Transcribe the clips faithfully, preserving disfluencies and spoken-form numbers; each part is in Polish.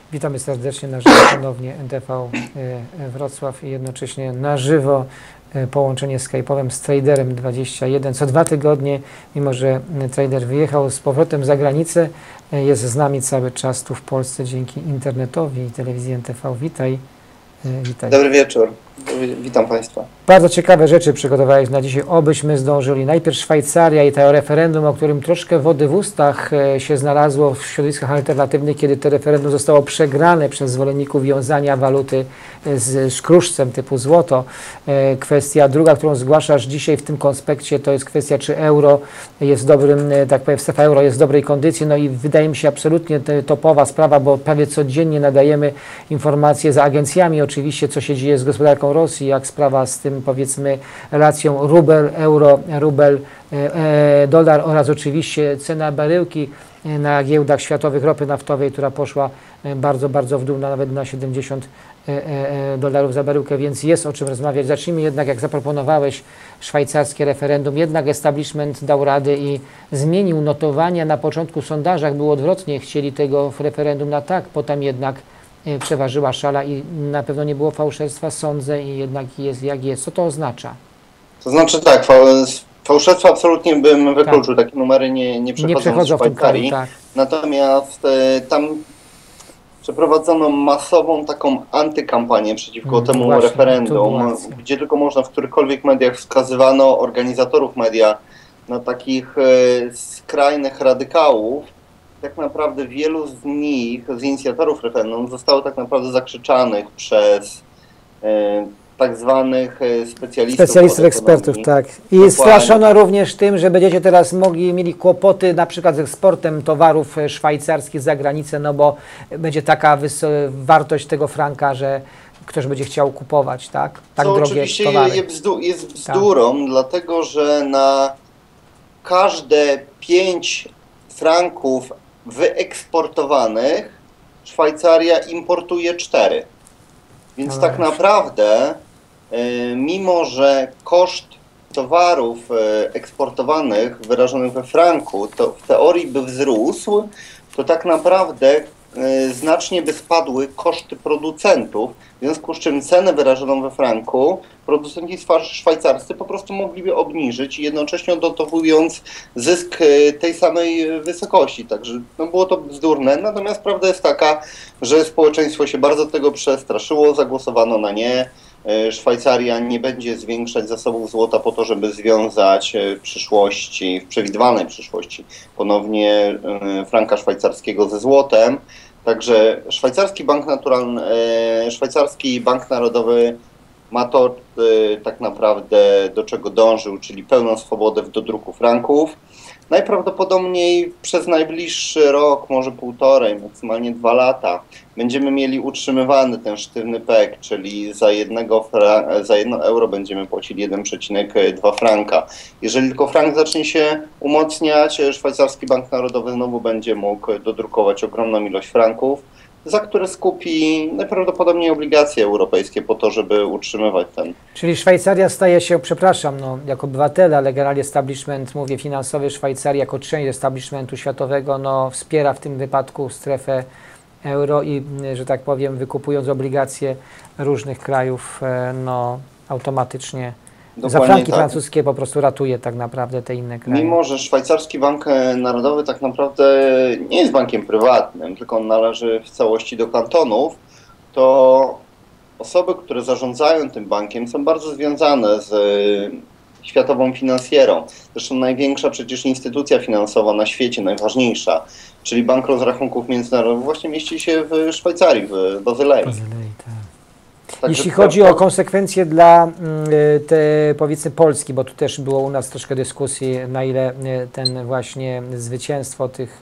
Witamy serdecznie na żywo ponownie N T V Wrocław i jednocześnie na żywo połączenie skype'owym z Traderem dwadzieścia jeden. Co dwa tygodnie, mimo że trader wyjechał z powrotem za granicę, jest z nami cały czas tu w Polsce dzięki internetowi i telewizji N T V. Witaj. Witaj. Dobry wieczór. Witam Państwa. Bardzo ciekawe rzeczy przygotowałeś na dzisiaj, obyśmy zdążyli. Najpierw Szwajcaria i to referendum, o którym troszkę wody w ustach się znalazło w środowiskach alternatywnych, kiedy to referendum zostało przegrane przez zwolenników wiązania waluty z szkruszcem typu złoto. Kwestia druga, którą zgłaszasz dzisiaj w tym konspekcie, to jest kwestia, czy euro jest dobrym, tak powiem, strefa euro jest w dobrej kondycji. No i wydaje mi się absolutnie topowa sprawa, bo prawie codziennie nadajemy informacje za agencjami oczywiście, co się dzieje z gospodarką Rosji, jak sprawa z tym, powiedzmy, relacją rubel, euro, rubel, e, e, dolar oraz oczywiście cena baryłki na giełdach światowych ropy naftowej, która poszła bardzo, bardzo w dół, nawet na siedemdziesiąt dolarów za baryłkę, więc jest o czym rozmawiać. Zacznijmy jednak, jak zaproponowałeś, szwajcarskie referendum. Jednak establishment dał radę i zmienił notowania. Na początku w sondażach było odwrotnie, chcieli tego w referendum na tak, potem jednak przeważyła szala i na pewno nie było fałszerstwa, sądzę, i jednak jest jak jest. Co to oznacza? To znaczy tak, fałszerstwa absolutnie bym wykluczył, tak. Takie numery nie, nie przechodzą, nie przechodzą w Szwajcarii. Tak. Natomiast e, tam przeprowadzono masową taką antykampanię przeciwko hmm, temu właśnie, referendum, gdzie tylko można w którychkolwiek mediach wskazywano organizatorów media na takich e, skrajnych radykałów. Tak naprawdę wielu z nich, z inicjatorów referendum, zostało tak naprawdę zakrzyczanych przez e, tak zwanych specjalistów. Specjalistów, ekspertów, tak. I dokładnie. Straszono również tym, że będziecie teraz mogli, mieli kłopoty na przykład z eksportem towarów szwajcarskich za granicę, no bo będzie taka wartość tego franka, że ktoś będzie chciał kupować, tak? Tak Co drogie oczywiście towary. Jest, bzdu jest bzdurą, tak. Dlatego że na każde pięć franków wyeksportowanych Szwajcaria importuje cztery. Więc no tak naprawdę, y, mimo że koszt towarów y, eksportowanych wyrażonych we franku to w teorii by wzrósł, to tak naprawdę y, znacznie by spadły koszty producentów, w związku z czym cenę wyrażoną we franku producenci szwajcarscy po prostu mogliby obniżyć, jednocześnie odnotowując zysk tej samej wysokości. Także no było to bzdurne. Natomiast prawda jest taka, że społeczeństwo się bardzo tego przestraszyło, zagłosowano na nie. Szwajcaria nie będzie zwiększać zasobów złota po to, żeby związać w przyszłości, w przewidywanej przyszłości ponownie franka szwajcarskiego ze złotem. Także szwajcarski bank naturalny, szwajcarski bank narodowy ma to y, tak naprawdę do czego dążył, czyli pełną swobodę w dodruku franków. Najprawdopodobniej przez najbliższy rok, może półtorej, maksymalnie dwa lata będziemy mieli utrzymywany ten sztywny peg, czyli za, jednego za jedno euro będziemy płacili jeden przecinek dwa franka. Jeżeli tylko frank zacznie się umocniać, szwajcarski bank narodowy znowu będzie mógł dodrukować ogromną ilość franków, za które skupi najprawdopodobniej obligacje europejskie po to, żeby utrzymywać ten. Czyli Szwajcaria staje się, przepraszam, no, jako obywatele, ale generalnie establishment, mówię, finansowy Szwajcarii jako część establishmentu światowego, no, wspiera w tym wypadku strefę euro i, że tak powiem, wykupując obligacje różnych krajów, no, automatycznie Dokładnie za franki tak. francuskie po prostu ratuje tak naprawdę te inne kraje. Mimo że szwajcarski bank narodowy tak naprawdę nie jest bankiem prywatnym, tylko on należy w całości do kantonów, to osoby, które zarządzają tym bankiem, są bardzo związane z światową finansjerą. Zresztą największa przecież instytucja finansowa na świecie, najważniejsza, czyli Bank Rozrachunków Międzynarodowych, właśnie mieści się w Szwajcarii, w Bazylei. Bazylei, tak. Także jeśli chodzi o konsekwencje dla te, powiedzmy, Polski, bo tu też było u nas troszkę dyskusji, na ile ten właśnie zwycięstwo tych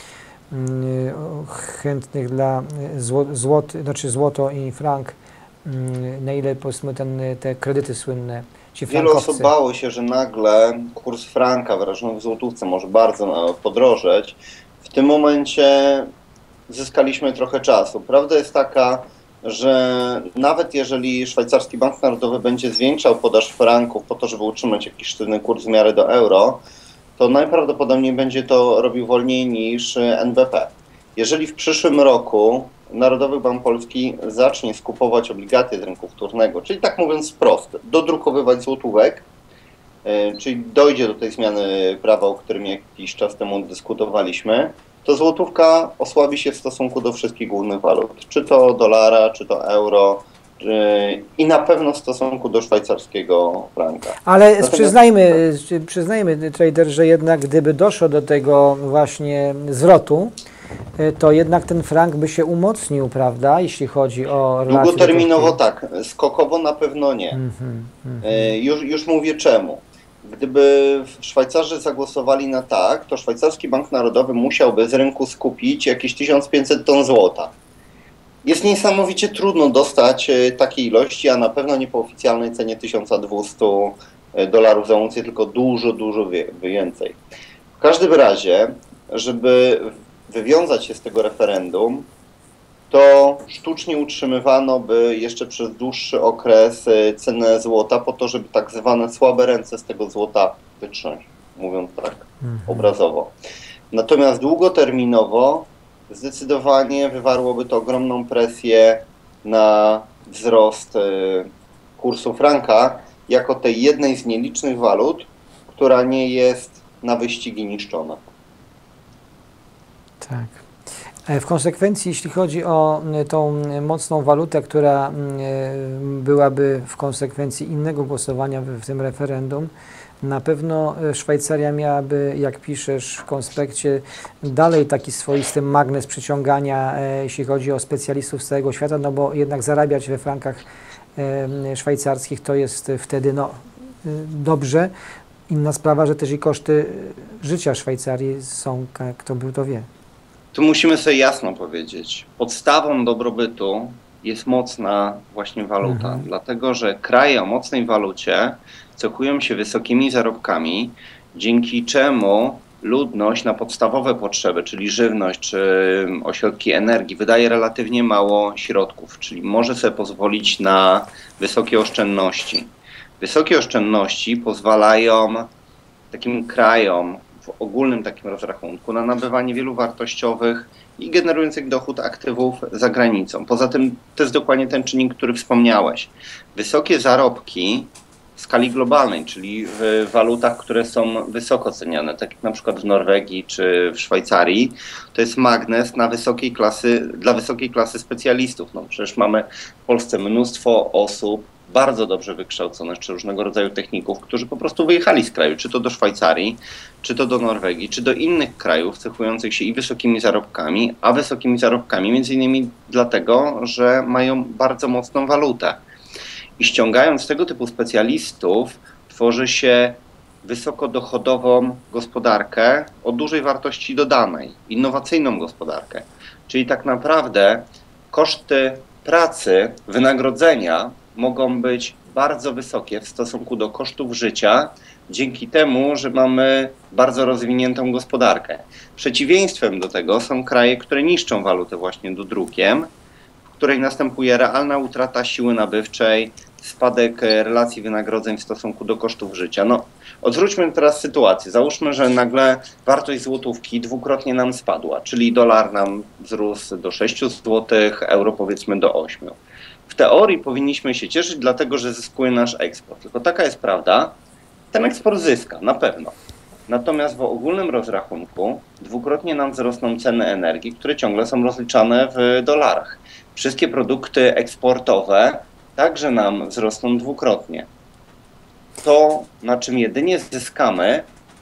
chętnych dla złot, znaczy złoto i frank, na ile, powiedzmy, ten, te kredyty słynne, ci Wiele osób bało się, że nagle kurs franka wyrażony w złotówce może bardzo podrożeć. W tym momencie zyskaliśmy trochę czasu. Prawda jest taka, że nawet jeżeli szwajcarski bank narodowy będzie zwiększał podaż franków po to, żeby utrzymać jakiś sztywny kurs w miarę do euro, to najprawdopodobniej będzie to robił wolniej niż N B P. jeżeli w przyszłym roku Narodowy Bank Polski zacznie skupować obligacje z rynku wtórnego, czyli tak mówiąc wprost, dodrukowywać złotówek, czyli dojdzie do tej zmiany prawa, o którym jakiś czas temu dyskutowaliśmy, to złotówka osłabi się w stosunku do wszystkich głównych walut, czy to dolara, czy to euro, i na pewno w stosunku do szwajcarskiego franka. Ale Natomiast... przyznajmy, przyznajmy, trader, że jednak gdyby doszło do tego właśnie zwrotu, to jednak ten frank by się umocnił, prawda, jeśli chodzi o relacje. Długoterminowo tak, skokowo na pewno nie. Mm -hmm, mm -hmm. Już, już mówię czemu. Gdyby Szwajcarzy zagłosowali na tak, to Szwajcarski Bank Narodowy musiałby z rynku skupić jakieś tysiąc pięćset ton złota. Jest niesamowicie trudno dostać takiej ilości, a na pewno nie po oficjalnej cenie tysiąc dwieście dolarów za uncję, tylko dużo, dużo więcej. W każdym razie, żeby wywiązać się z tego referendum, to sztucznie utrzymywano by jeszcze przez dłuższy okres cenę złota po to, żeby tak zwane słabe ręce z tego złota wytrząść, mówiąc tak mhm. obrazowo. Natomiast długoterminowo zdecydowanie wywarłoby to ogromną presję na wzrost kursu franka jako tej jednej z nielicznych walut, która nie jest na wyścigi niszczona. Tak. W konsekwencji, jeśli chodzi o tą mocną walutę, która byłaby w konsekwencji innego głosowania w tym referendum, na pewno Szwajcaria miałaby, jak piszesz w konspekcie, dalej taki swoisty magnes przyciągania, jeśli chodzi o specjalistów z całego świata, no bo jednak zarabiać we frankach szwajcarskich to jest wtedy no, dobrze. Inna sprawa, że też i koszty życia Szwajcarii są, kto by to wie. Tu musimy sobie jasno powiedzieć, podstawą dobrobytu jest mocna właśnie waluta, mhm. dlatego że kraje o mocnej walucie cechują się wysokimi zarobkami, dzięki czemu ludność na podstawowe potrzeby, czyli żywność czy ośrodki energii, wydaje relatywnie mało środków, czyli może sobie pozwolić na wysokie oszczędności. Wysokie oszczędności pozwalają takim krajom w ogólnym takim rozrachunku na nabywanie wielu wartościowych i generujących dochód aktywów za granicą. Poza tym to jest dokładnie ten czynnik, który wspomniałeś. Wysokie zarobki w skali globalnej, czyli w walutach, które są wysoko ceniane, tak jak na przykład w Norwegii czy w Szwajcarii, to jest magnes na wysokiej klasy, dla wysokiej klasy specjalistów. No przecież mamy w Polsce mnóstwo osób bardzo dobrze wykształconych, czy różnego rodzaju techników, którzy po prostu wyjechali z kraju, czy to do Szwajcarii, czy to do Norwegii, czy do innych krajów cechujących się i wysokimi zarobkami, a wysokimi zarobkami między innymi dlatego, że mają bardzo mocną walutę. I ściągając tego typu specjalistów, tworzy się wysokodochodową gospodarkę o dużej wartości dodanej, innowacyjną gospodarkę. Czyli tak naprawdę koszty pracy, wynagrodzenia mogą być bardzo wysokie w stosunku do kosztów życia, dzięki temu, że mamy bardzo rozwiniętą gospodarkę. Przeciwieństwem do tego są kraje, które niszczą walutę właśnie dodrukiem, w której następuje realna utrata siły nabywczej, spadek relacji wynagrodzeń w stosunku do kosztów życia. No, odwróćmy teraz sytuację. Załóżmy, że nagle wartość złotówki dwukrotnie nam spadła, czyli dolar nam wzrósł do sześciu złotych, euro powiedzmy do ośmiu. W teorii powinniśmy się cieszyć, dlatego że zyskuje nasz eksport. Tylko taka jest prawda, ten eksport zyska, na pewno. Natomiast w ogólnym rozrachunku dwukrotnie nam wzrosną ceny energii, które ciągle są rozliczane w dolarach. Wszystkie produkty eksportowe także nam wzrosną dwukrotnie. To, na czym jedynie zyskamy,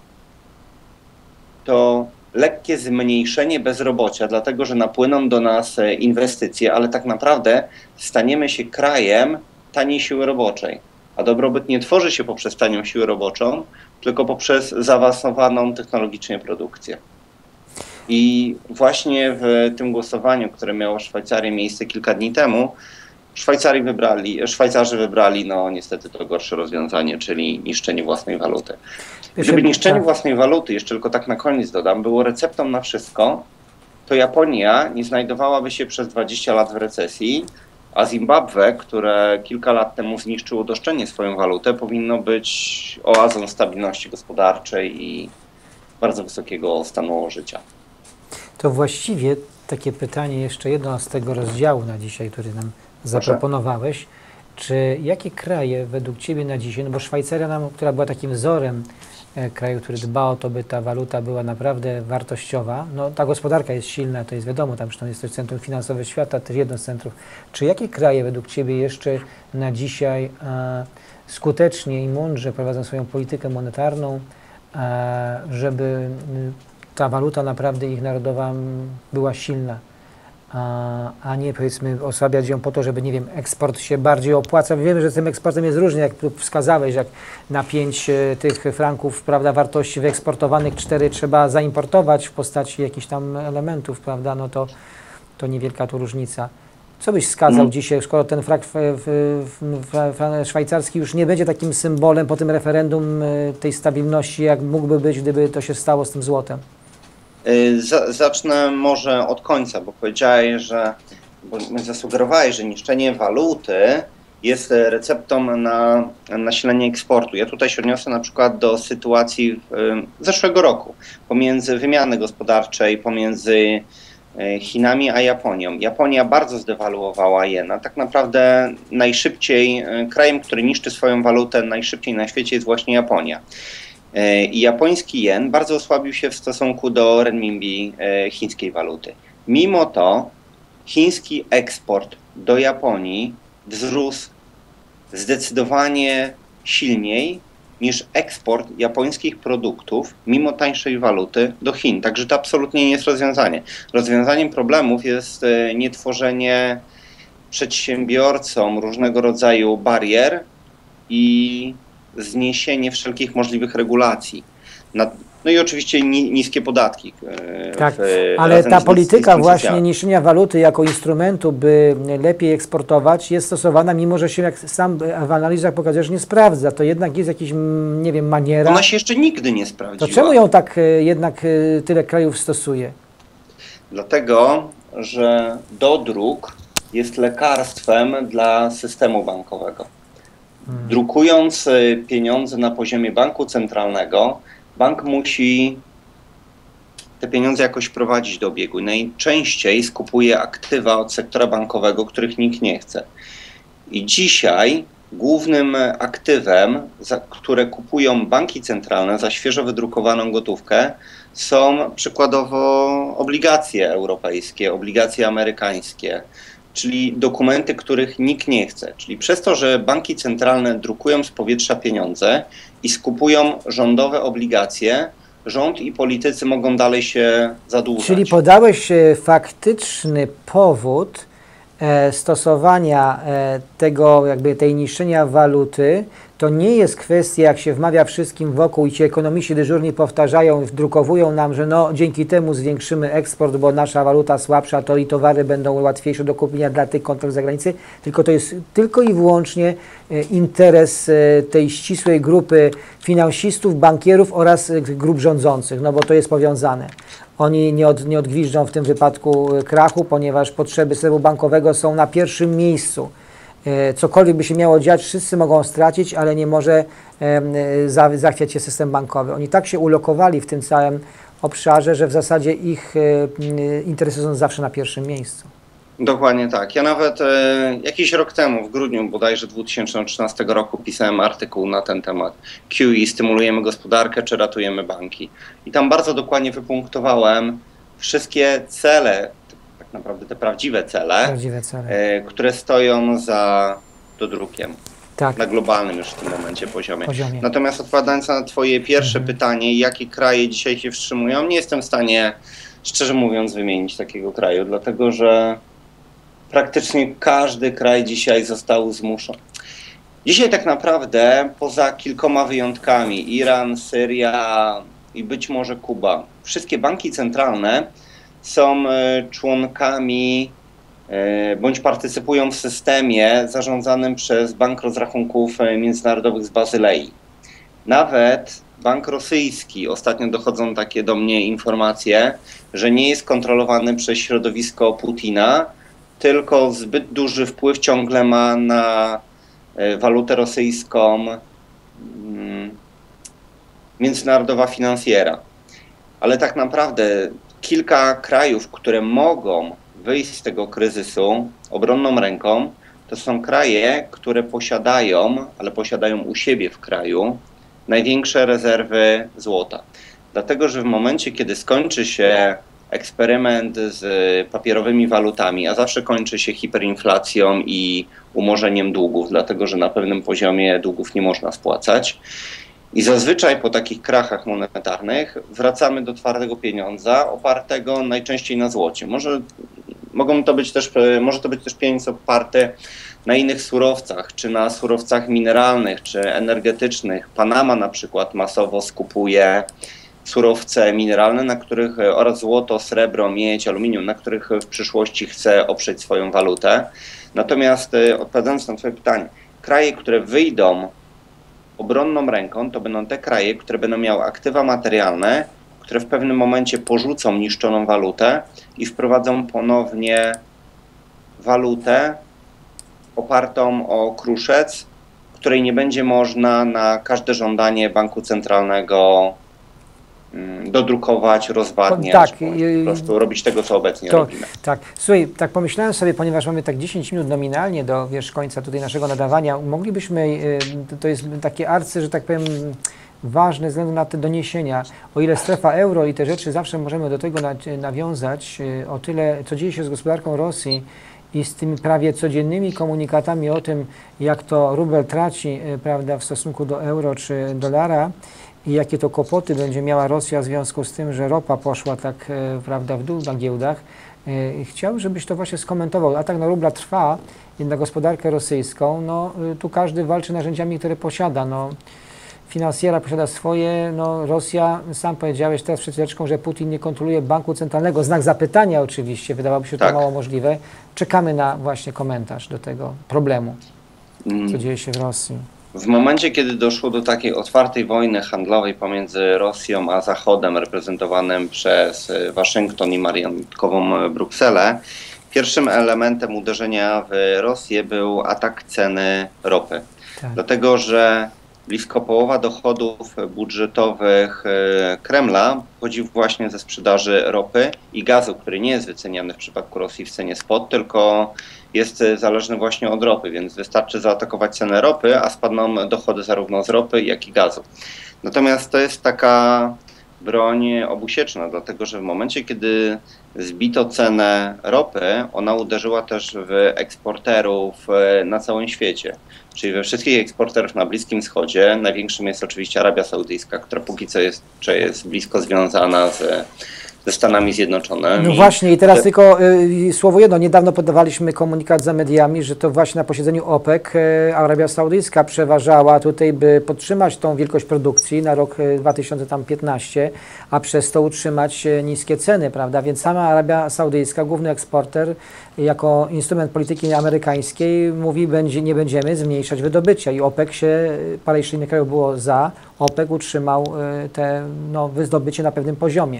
to lekkie zmniejszenie bezrobocia, dlatego że napłyną do nas inwestycje, ale tak naprawdę staniemy się krajem taniej siły roboczej. A dobrobyt nie tworzy się poprzez tanią siłę roboczą, tylko poprzez zaawansowaną technologicznie produkcję. I właśnie w tym głosowaniu, które miało w Szwajcarii miejsce kilka dni temu, Szwajcarii wybrali, Szwajcarzy wybrali no niestety to gorsze rozwiązanie, czyli niszczenie własnej waluty. Gdyby niszczenie własnej waluty, jeszcze tylko tak na koniec dodam, było receptą na wszystko, to Japonia nie znajdowałaby się przez dwadzieścia lat w recesji, a Zimbabwe, które kilka lat temu zniszczyło doszczętnie swoją walutę, powinno być oazą stabilności gospodarczej i bardzo wysokiego stanu życia. To właściwie takie pytanie, jeszcze jedno z tego rozdziału na dzisiaj, który nam zaproponowałeś. Czy jakie kraje według Ciebie na dzisiaj, no bo Szwajcaria, nam, która była takim wzorem e, kraju, który dba o to, by ta waluta była naprawdę wartościowa, no ta gospodarka jest silna, to jest wiadomo, tam zresztą jest też centrum finansowe świata, też jedno z centrów. Czy jakie kraje według Ciebie jeszcze na dzisiaj e, skutecznie i mądrze prowadzą swoją politykę monetarną, e, żeby m, ta waluta naprawdę ich narodowa m, była silna? A, a nie powiedzmy osłabiać ją po to, żeby, nie wiem, eksport się bardziej opłaca. Wiemy, że z tym eksportem jest różnie, jak wskazałeś, jak na pięć e, tych franków, prawda, wartości wyeksportowanych, cztery trzeba zaimportować w postaci jakichś tam elementów, prawda, no to, to niewielka tu różnica. Co byś wskazał mm. dzisiaj, skoro ten frak w, w, w, w szwajcarski już nie będzie takim symbolem po tym referendum e, tej stabilności, jak mógłby być, gdyby to się stało z tym złotem? Zacznę może od końca, bo powiedziałeś, że bo zasugerowałeś, że niszczenie waluty jest receptą na nasilenie eksportu. Ja tutaj się odniosę na przykład do sytuacji w zeszłego roku pomiędzy wymiany gospodarczej pomiędzy Chinami a Japonią. Japonia bardzo zdewaluowała jena. Tak naprawdę najszybciej, krajem, który niszczy swoją walutę najszybciej na świecie jest właśnie Japonia. I japoński jen bardzo osłabił się w stosunku do renminbi chińskiej waluty. Mimo to chiński eksport do Japonii wzrósł zdecydowanie silniej niż eksport japońskich produktów, mimo tańszej waluty, do Chin. Także to absolutnie nie jest rozwiązanie. Rozwiązaniem problemów jest nie tworzenie przedsiębiorcom różnego rodzaju barier i zniesienie wszelkich możliwych regulacji. No i oczywiście niskie podatki. Tak, w, ale ta polityka właśnie niszczenia waluty jako instrumentu, by lepiej eksportować, jest stosowana, mimo że się, jak sam w analizach pokazujesz, nie sprawdza. To jednak jest jakiś, nie wiem, maniera. Ona się jeszcze nigdy nie sprawdziła. To czemu ją tak jednak tyle krajów stosuje? Dlatego, że dodruk jest lekarstwem dla systemu bankowego. Hmm. Drukując pieniądze na poziomie banku centralnego, bank musi te pieniądze jakoś prowadzić do obiegu. Najczęściej skupuje aktywa od sektora bankowego, których nikt nie chce. I dzisiaj głównym aktywem, za, które kupują banki centralne za świeżo wydrukowaną gotówkę, są przykładowo obligacje europejskie, obligacje amerykańskie, czyli dokumenty, których nikt nie chce. Czyli przez to, że banki centralne drukują z powietrza pieniądze i skupują rządowe obligacje, rząd i politycy mogą dalej się zadłużać. Czyli podałeś faktyczny powód e, stosowania e, tego, jakby tej niszczenia waluty. To nie jest kwestia, jak się wmawia wszystkim wokół i ci ekonomiści dyżurni powtarzają, wdrukowują nam, że no dzięki temu zwiększymy eksport, bo nasza waluta słabsza, to i towary będą łatwiejsze do kupienia dla tych kontrakt z zagranicy, tylko to jest tylko i wyłącznie interes tej ścisłej grupy finansistów, bankierów oraz grup rządzących, no bo to jest powiązane. Oni nie, od, nie odgwiżdżą w tym wypadku krachu, ponieważ potrzeby systemu bankowego są na pierwszym miejscu. Cokolwiek by się miało dziać, wszyscy mogą stracić, ale nie może e, zachwiać się system bankowy. Oni tak się ulokowali w tym całym obszarze, że w zasadzie ich e, interesy są zawsze na pierwszym miejscu. Dokładnie tak. Ja nawet e, jakiś rok temu, w grudniu bodajże dwa tysiące trzynastego roku, pisałem artykuł na ten temat. Q E, stymulujemy gospodarkę czy ratujemy banki. I tam bardzo dokładnie wypunktowałem wszystkie cele, naprawdę te prawdziwe cele, prawdziwe cele. E, które stoją za dodrukiem. Tak. Na globalnym już w tym momencie poziomie. poziomie. Natomiast odpowiadając na Twoje pierwsze mhm. pytanie, jakie kraje dzisiaj się wstrzymują, nie jestem w stanie, szczerze mówiąc, wymienić takiego kraju, dlatego że praktycznie każdy kraj dzisiaj został zmuszony. Dzisiaj tak naprawdę, poza kilkoma wyjątkami, Iran, Syria i być może Kuba, wszystkie banki centralne są członkami bądź partycypują w systemie zarządzanym przez Bank Rozrachunków Międzynarodowych z Bazylei. Nawet bank rosyjski, ostatnio dochodzą takie do mnie informacje, że nie jest kontrolowany przez środowisko Putina, tylko zbyt duży wpływ ciągle ma na walutę rosyjską międzynarodowa finansjera. Ale tak naprawdę kilka krajów, które mogą wyjść z tego kryzysu obronną ręką, to są kraje, które posiadają, ale posiadają u siebie w kraju największe rezerwy złota. Dlatego, że w momencie, kiedy skończy się eksperyment z papierowymi walutami, a zawsze kończy się hiperinflacją i umorzeniem długów, dlatego że na pewnym poziomie długów nie można spłacać. I zazwyczaj po takich krachach monetarnych wracamy do twardego pieniądza opartego najczęściej na złocie. Może, mogą to być też, może to być też pieniądz oparty na innych surowcach, czy na surowcach mineralnych, czy energetycznych. Panama na przykład masowo skupuje surowce mineralne, na których oraz złoto, srebro, miedź, aluminium, na których w przyszłości chce oprzeć swoją walutę. Natomiast odpowiadając na Twoje pytanie, kraje, które wyjdą obronną ręką, to będą te kraje, które będą miały aktywa materialne, które w pewnym momencie porzucą niszczoną walutę i wprowadzą ponownie walutę opartą o kruszec, której nie będzie można na każde żądanie banku centralnego dodrukować, rozwadniać, tak, po prostu robić tego, co obecnie to, robimy. Tak, słuchaj, tak pomyślałem sobie, ponieważ mamy tak dziesięć minut nominalnie do wiesz, końca tutaj naszego nadawania, moglibyśmy, to jest takie arcy, że tak powiem, ważne ze względu na te doniesienia, o ile strefa euro i te rzeczy zawsze możemy do tego nawiązać, o tyle, co dzieje się z gospodarką Rosji i z tymi prawie codziennymi komunikatami o tym, jak to rubel traci, prawda, w stosunku do euro czy dolara, i jakie to kłopoty będzie miała Rosja w związku z tym, że ropa poszła tak e, prawda, w dół na giełdach. E, chciałbym, żebyś to właśnie skomentował. Atak na rubla trwa na gospodarkę rosyjską. No, e, tu każdy walczy narzędziami, które posiada. No, finansjera posiada swoje. No, Rosja, sam powiedziałeś teraz przed chwileczką, że Putin nie kontroluje banku centralnego. Znak zapytania oczywiście, wydawałoby się to tak. mało możliwe. Czekamy na właśnie komentarz do tego problemu, co dzieje się w Rosji. W momencie, kiedy doszło do takiej otwartej wojny handlowej pomiędzy Rosją a Zachodem, reprezentowanym przez Waszyngton i marionetkową Brukselę, pierwszym elementem uderzenia w Rosję był atak ceny ropy. Tak. Dlatego, że blisko połowa dochodów budżetowych Kremla pochodzi właśnie ze sprzedaży ropy i gazu, który nie jest wyceniany w przypadku Rosji w cenie spot, tylko jest zależny właśnie od ropy, więc wystarczy zaatakować cenę ropy, a spadną dochody zarówno z ropy, jak i gazu. Natomiast to jest taka broń obusieczna, dlatego że w momencie, kiedy zbito cenę ropy, ona uderzyła też w eksporterów na całym świecie. Czyli we wszystkich eksporterów na Bliskim Wschodzie. Największym jest oczywiście Arabia Saudyjska, która póki co jest, czy jest blisko związana z, ze Stanami Zjednoczonymi. No właśnie i teraz Te... tylko y, słowo jedno. Niedawno podawaliśmy komunikat za mediami, że to właśnie na posiedzeniu OPEC y, Arabia Saudyjska przeważała tutaj, by podtrzymać tą wielkość produkcji na rok y, dwa tysiące piętnasty, a przez to utrzymać y, niskie ceny, prawda? Więc sama Arabia Saudyjska, główny eksporter, jako instrument polityki amerykańskiej mówi, będzie, nie będziemy zmniejszać wydobycia i OPEC się, parę jeszcze innych krajów było za, OPEC utrzymał y, te no, wydobycie na pewnym poziomie.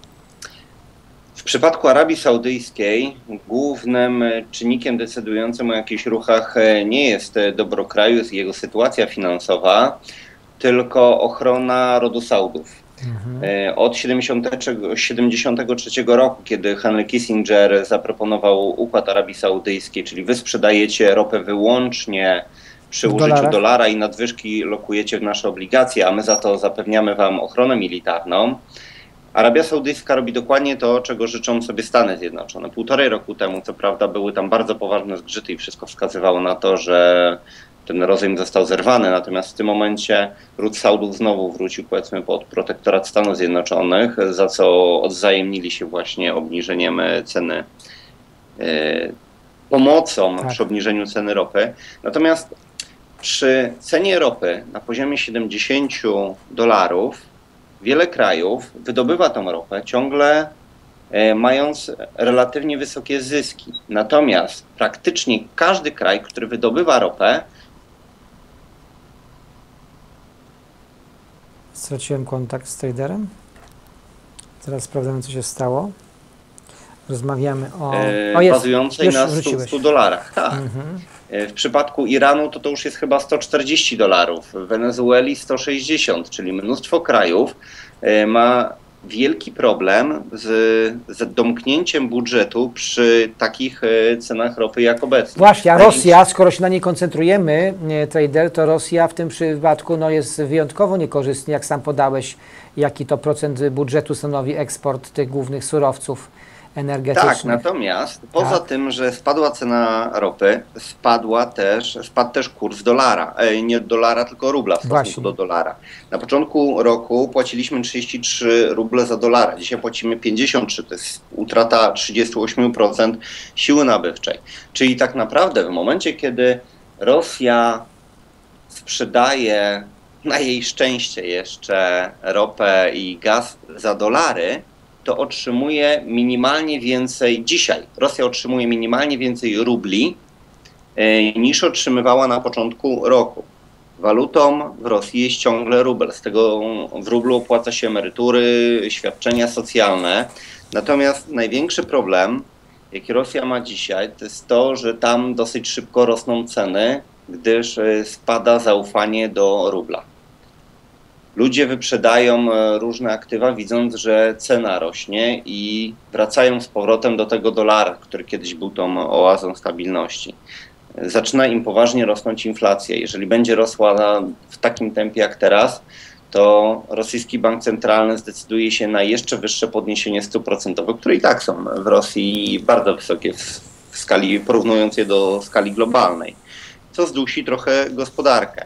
W przypadku Arabii Saudyjskiej głównym czynnikiem decydującym o jakichś ruchach nie jest dobro kraju, jest jego sytuacja finansowa, tylko ochrona rodu Saudów. Mhm. Od siedemdziesiątego trzeciego roku, kiedy Henry Kissinger zaproponował układ Arabii Saudyjskiej, czyli wy sprzedajecie ropę wyłącznie przy użyciu dolarach. dolara i nadwyżki lokujecie w nasze obligacje, a my za to zapewniamy wam ochronę militarną. Arabia Saudyjska robi dokładnie to, czego życzą sobie Stany Zjednoczone. Półtorej roku temu, co prawda, były tam bardzo poważne zgrzyty i wszystko wskazywało na to, że ten rozejm został zerwany, natomiast w tym momencie ród Saudów znowu wrócił, powiedzmy, pod protektorat Stanów Zjednoczonych, za co odwzajemnili się właśnie obniżeniem ceny, yy, pomocą tak. przy obniżeniu ceny ropy. Natomiast przy cenie ropy na poziomie siedemdziesięciu dolarów wiele krajów wydobywa tą ropę ciągle e, mając relatywnie wysokie zyski. Natomiast praktycznie każdy kraj, który wydobywa ropę... Straciłem kontakt z traderem. Teraz sprawdzamy, co się stało. Rozmawiamy o... E, o jest, bazującej na stu dolarach. Tak. Mhm. W przypadku Iranu to to już jest chyba sto czterdzieści dolarów, w Wenezueli sto sześćdziesiąt, czyli mnóstwo krajów ma wielki problem z, z domknięciem budżetu przy takich e, cenach ropy jak obecnie. Właśnie, a Rosja, skoro się na niej koncentrujemy, nie, trader, to Rosja w tym przypadku no, jest wyjątkowo niekorzystnie, jak sam podałeś, jaki to procent budżetu stanowi eksport tych głównych surowców energetycznych. Tak, natomiast poza Tak. tym, że spadła cena ropy, spadła też, spadł też kurs dolara, e, nie dolara, tylko rubla w stosunku Właśnie. do dolara. Na początku roku płaciliśmy trzydzieści trzy ruble za dolara, dzisiaj płacimy pięćdziesiąt trzy, to jest utrata trzydzieści osiem procent siły nabywczej. Czyli tak naprawdę w momencie, kiedy Rosja sprzedaje na jej szczęście jeszcze ropę i gaz za dolary, to otrzymuje minimalnie więcej, dzisiaj Rosja otrzymuje minimalnie więcej rubli e, niż otrzymywała na początku roku. Walutą w Rosji jest ciągle rubel, z tego w rublu opłaca się emerytury, świadczenia socjalne. Natomiast największy problem, jaki Rosja ma dzisiaj, to jest to, że tam dosyć szybko rosną ceny, gdyż e, spada zaufanie do rubla. Ludzie wyprzedają różne aktywa, widząc, że cena rośnie i wracają z powrotem do tego dolara, który kiedyś był tą oazą stabilności. Zaczyna im poważnie rosnąć inflacja. Jeżeli będzie rosła w takim tempie jak teraz, to rosyjski bank centralny zdecyduje się na jeszcze wyższe podniesienie stóp procentowych, które i tak są w Rosji bardzo wysokie w, w skali, porównując je do skali globalnej, co zdusi trochę gospodarkę.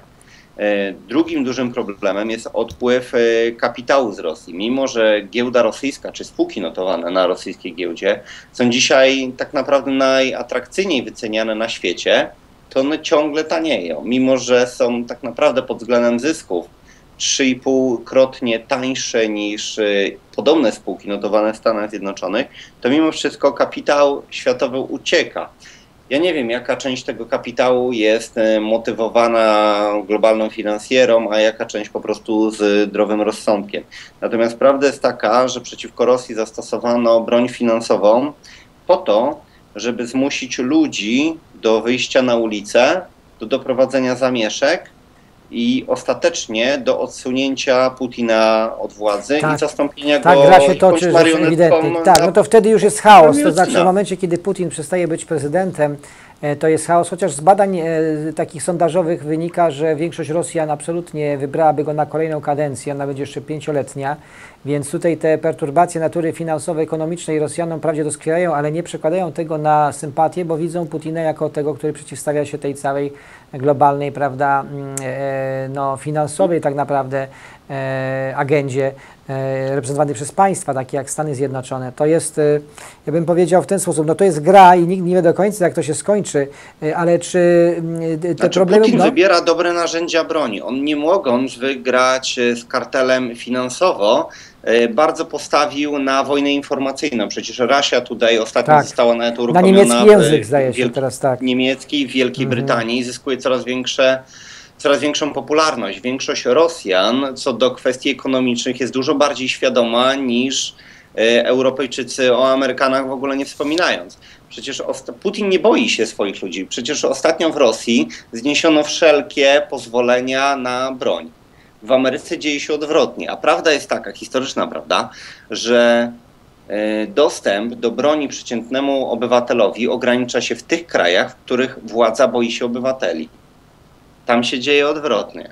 Drugim dużym problemem jest odpływ kapitału z Rosji. Mimo że giełda rosyjska czy spółki notowane na rosyjskiej giełdzie są dzisiaj tak naprawdę najatrakcyjniej wyceniane na świecie, to one ciągle tanieją. Mimo że są tak naprawdę pod względem zysków trzy i pół krotnie tańsze niż podobne spółki notowane w Stanach Zjednoczonych, to mimo wszystko kapitał światowy ucieka. Ja nie wiem, jaka część tego kapitału jest motywowana globalną finansjerą, a jaka część po prostu zdrowym rozsądkiem. Natomiast prawda jest taka, że przeciwko Rosji zastosowano broń finansową po to, żeby zmusić ludzi do wyjścia na ulicę, do doprowadzenia zamieszek i ostatecznie do odsunięcia Putina od władzy Tak. i zastąpienia Tak, go gra się jakąś toczy, że marionetką ewidentnie. Tak, na- no to wtedy już jest chaos. To Putina. znaczy w momencie, kiedy Putin przestaje być prezydentem, e, to jest chaos, chociaż z badań e, takich sondażowych wynika, że większość Rosjan absolutnie wybrałaby go na kolejną kadencję, ona będzie jeszcze pięcioletnia, więc tutaj te perturbacje natury finansowo-ekonomicznej Rosjanom wprawdzie doskwierają, ale nie przekładają tego na sympatię, bo widzą Putina jako tego, który przeciwstawia się tej całej globalnej, prawda, e, no, finansowej tak naprawdę e, agendzie e, reprezentowanej przez państwa, takie jak Stany Zjednoczone. To jest, e, ja bym powiedział w ten sposób, no to jest gra i nikt nie wie do końca, jak to się skończy, e, ale czy mm, te Znaczy, problemy... Putin no, wybiera dobre narzędzia broni. On, nie mogąc wygrać e, z kartelem finansowo, e, bardzo postawił na wojnę informacyjną. Przecież Russia Today ostatnio Tak. została nawet na uruchomiona niemiecki w język zdaje się Wielkiej- teraz, tak. niemieckiej w Wielkiej Mhm. Brytanii i zyskuje coraz większe, coraz większą popularność. Większość Rosjan co do kwestii ekonomicznych jest dużo bardziej świadoma niż e, Europejczycy, o Amerykanach w ogóle nie wspominając. Przecież osta- Putin nie boi się swoich ludzi. Przecież ostatnio w Rosji zniesiono wszelkie pozwolenia na broń. W Ameryce dzieje się odwrotnie, a prawda jest taka, historyczna prawda, że e, dostęp do broni przeciętnemu obywatelowi ogranicza się w tych krajach, w których władza boi się obywateli. Tam się dzieje odwrotnie.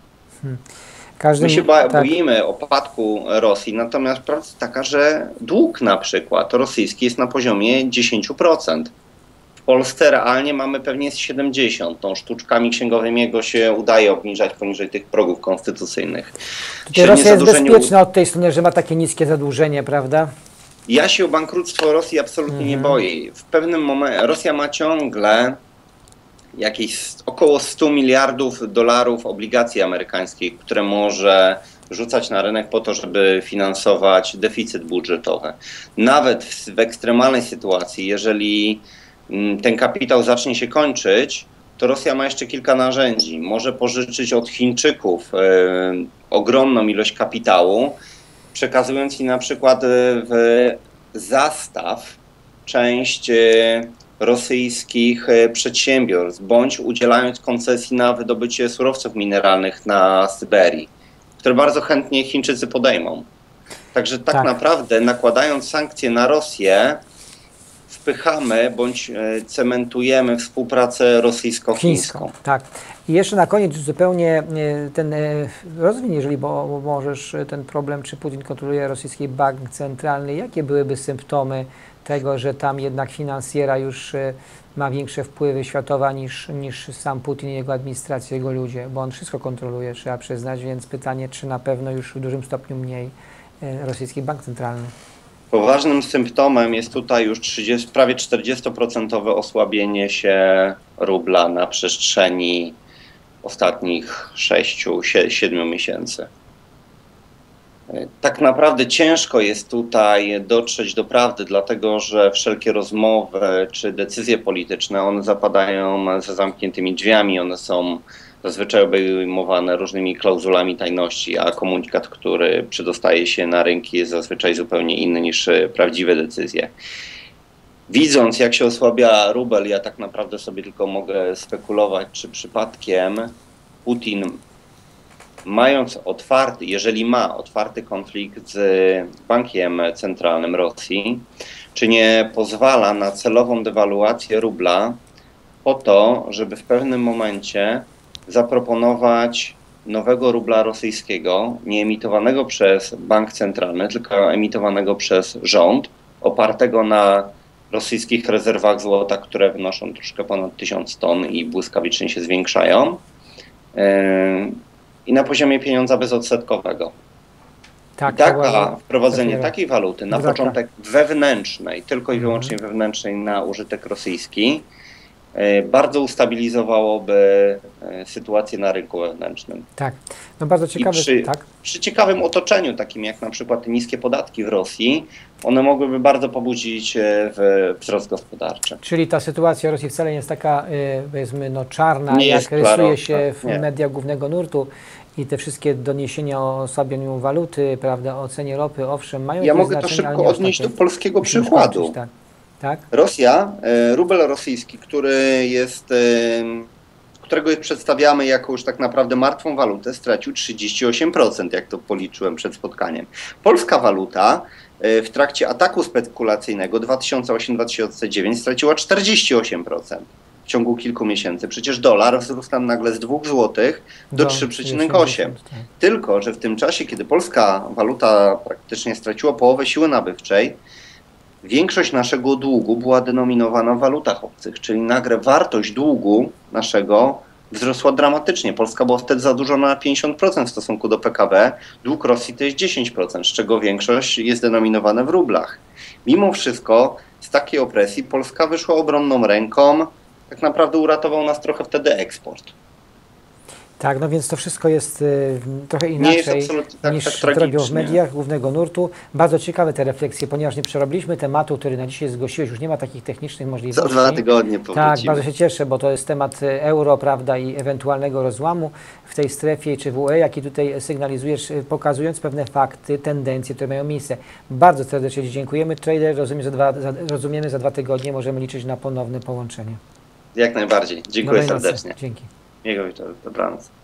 Każdy, My się ba- tak. boimy opadku Rosji, natomiast prawda jest taka, że dług na przykład rosyjski jest na poziomie dziesięć procent. W Polsce realnie mamy pewnie siedemdziesiąt procent. Tą sztuczkami księgowymi go się udaje obniżać poniżej tych progów konstytucyjnych. Tutaj Średnie Rosja jest zadłużenie bezpieczna od tej strony, że ma takie niskie zadłużenie, prawda? Ja się o bankructwo Rosji absolutnie nie Mhm. boję. W pewnym momencie Rosja ma ciągle jakieś około sto miliardów dolarów obligacji amerykańskich, które może rzucać na rynek po to, żeby finansować deficyt budżetowy. Nawet w, w ekstremalnej sytuacji, jeżeli mm, ten kapitał zacznie się kończyć, to Rosja ma jeszcze kilka narzędzi. Może pożyczyć od Chińczyków e, ogromną ilość kapitału, przekazując im na przykład e, w zastaw część e, rosyjskich e, przedsiębiorstw, bądź udzielając koncesji na wydobycie surowców mineralnych na Syberii, które bardzo chętnie Chińczycy podejmą. Także tak, Tak. naprawdę nakładając sankcje na Rosję, wpychamy bądź e, cementujemy współpracę rosyjsko-chińską. Tak. I jeszcze na koniec zupełnie e, ten e, rozwiń, jeżeli bo, bo możesz, e, ten problem, czy Putin kontroluje rosyjski bank centralny, jakie byłyby symptomy tego, że tam jednak finansjera już e, ma większe wpływy światowe niż, niż sam Putin i jego administracja, jego ludzie, bo on wszystko kontroluje, trzeba przyznać, więc pytanie, czy na pewno już w dużym stopniu mniej e, rosyjski bank centralny. Poważnym symptomem jest tutaj już trzydzieści, prawie czterdziestoprocentowe osłabienie się rubla na przestrzeni ostatnich sześciu, siedmiu miesięcy. Tak naprawdę ciężko jest tutaj dotrzeć do prawdy, dlatego że wszelkie rozmowy czy decyzje polityczne, one zapadają za zamkniętymi drzwiami, one są zazwyczaj obejmowane różnymi klauzulami tajności, a komunikat, który przedostaje się na rynki, jest zazwyczaj zupełnie inny niż prawdziwe decyzje. Widząc, jak się osłabia rubel, ja tak naprawdę sobie tylko mogę spekulować, czy przypadkiem Putin, mając otwarty, jeżeli ma otwarty konflikt z bankiem centralnym Rosji, czy nie pozwala na celową dewaluację rubla po to, żeby w pewnym momencie zaproponować nowego rubla rosyjskiego, nie emitowanego przez bank centralny, tylko emitowanego przez rząd, opartego na rosyjskich rezerwach złota, które wynoszą troszkę ponad tysiąc ton i błyskawicznie się zwiększają, yy, i na poziomie pieniądza bezodsetkowego. Tak, I taka, to wprowadzenie tak, takiej waluty na Wraka. początek wewnętrznej, tylko i Mhm. wyłącznie wewnętrznej na użytek rosyjski, bardzo ustabilizowałoby sytuację na rynku wewnętrznym. Tak, no bardzo ciekawe, przy, tak. Przy ciekawym otoczeniu, takim jak na przykład niskie podatki w Rosji, one mogłyby bardzo pobudzić w wzrost gospodarczy. Czyli ta sytuacja Rosji wcale nie jest taka, powiedzmy, no, czarna, Nie jak jest rysuje klarowna, się w nie. mediach głównego nurtu i te wszystkie doniesienia o osłabieniu waluty, prawda, o cenie ropy, owszem, mają Ja jakieś mogę to znaczenie, ale szybko nie aż odnieść takie. do polskiego Musimy przykładu. skończyć, tak. Tak? Rosja, e, rubel rosyjski, który jest, e, którego przedstawiamy jako już tak naprawdę martwą walutę, stracił trzydzieści osiem procent, jak to policzyłem przed spotkaniem. Polska waluta e, w trakcie ataku spekulacyjnego dwa tysiące ósmy do dwa tysiące dziewiątego straciła czterdzieści osiem procent w ciągu kilku miesięcy. Przecież dolar wzrósł tam nagle z dwóch złotych do trzy przecinek osiem. Tak. Tylko że w tym czasie, kiedy polska waluta praktycznie straciła połowę siły nabywczej, większość naszego długu była denominowana w walutach obcych, czyli nagle wartość długu naszego wzrosła dramatycznie. Polska była wtedy zadłużona na pięćdziesiąt procent w stosunku do P K B, dług Rosji to jest dziesięć procent, z czego większość jest denominowana w rublach. Mimo wszystko z takiej opresji Polska wyszła obronną ręką, tak naprawdę uratował nas trochę wtedy eksport. Tak, no więc to wszystko jest y, trochę Nie inaczej jest absolutnie tak, niż tak to robią w tragicznie. mediach głównego nurtu. Bardzo ciekawe te refleksje, ponieważ nie przerobiliśmy tematu, który na dzisiaj zgłosiłeś, już nie ma takich technicznych Za możliwości. dwa tygodnie Tak, powrócimy. bardzo się cieszę, bo to jest temat y, euro, prawda, i ewentualnego rozłamu w tej strefie czy w U E, jaki tutaj sygnalizujesz, y, pokazując pewne fakty, tendencje, które mają miejsce. Bardzo serdecznie Ci dziękujemy. Trader, rozumiem, za dwa, za, rozumiemy, za dwa tygodnie możemy liczyć na ponowne połączenie. Jak najbardziej. Dziękuję Dobrej nocy. serdecznie. Dzięki. Miłego wieczoru. Dobranoc.